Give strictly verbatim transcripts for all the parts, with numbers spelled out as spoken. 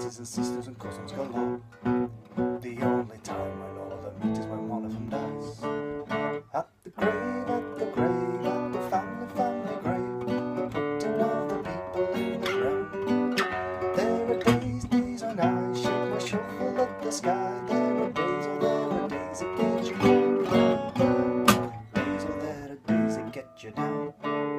nieces and sisters and cousins galore. The only time I know they meet is when one of them dies. At the grave, at the grave, at the family, family grave, the putting of the people in the ground. There are days, days when I shake my shovel at the sky. There are days, oh there are days that get you down. Days, oh there are days that get you down.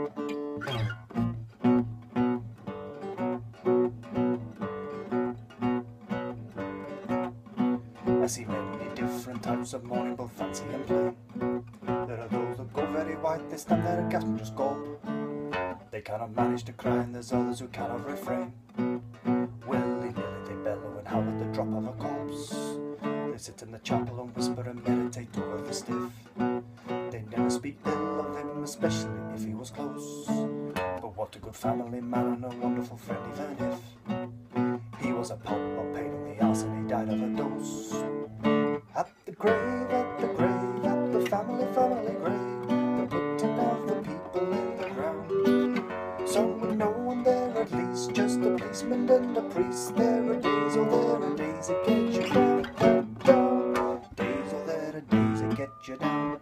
I see many different types of mourning, both fancy and plain. There are those that go very white, they stand there and gasp and just gulp. They cannot manage to cry, and there's others who cannot refrain. Willy-nilly they bellow and howl at the drop of a corpse. They sit in the chapel and whisper and meditate over the stiff. They never speak ill of him, especially if he was close. But what a good family man and a wonderful friend, even if he was a palpable pain in the arse and he died of a dose. At the grave, at the grave, at the family, family grave, the putting of the people in the ground. So with no one there at least, just a policeman and a priest. There are days, oh there are days that get you down, down, down. Days, oh there are days that get you down.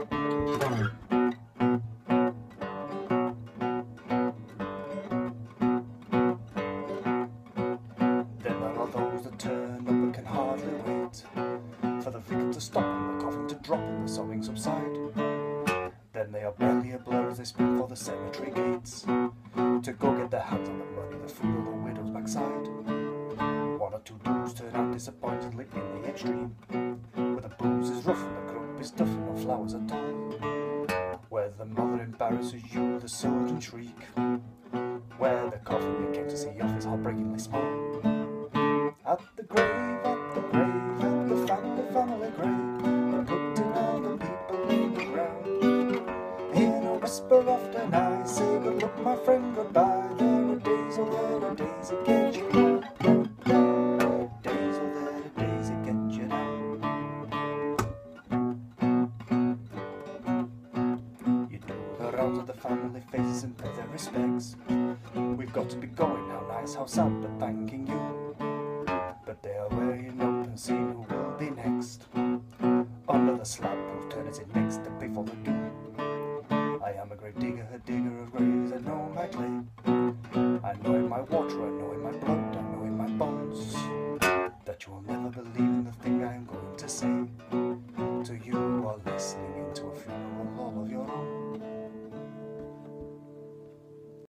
Then there are those that turn up and can hardly wait for the vicar to stop and the coffin to drop and the sobbing subside. Then they are barely a blur as they sprint for the cemetery gates to go get their hands on the money, the food or the widow's backside. One or two doors turn out disappointingly in the extreme, where the booze is rough and the grub is tough and no flowers at all. Where the mother embarrasses you with a sudden shriek, where the coffin you came to see off is heartbreakingly small. At the grave, at the grave, at the family, family grave, the putting of the people in the ground. In a whisper often I say, good luck my friend, goodbye. There are days, oh there are days that get you down, down, down. Days, oh there are days that get you down. You do the rounds of the family faces and pay their respects. We've got to be going, how nice, how sad, but thanking you. But they are weighing up and seeing who will be next. Under the slab who turn his next to pay for the doom. I am a grave digger, a digger of graves, I know my clay. I know in my water, I know in my